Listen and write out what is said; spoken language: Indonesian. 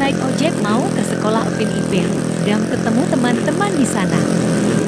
naik ojek mau ke sekolah Upin Ipin dan ketemu teman-teman di sana.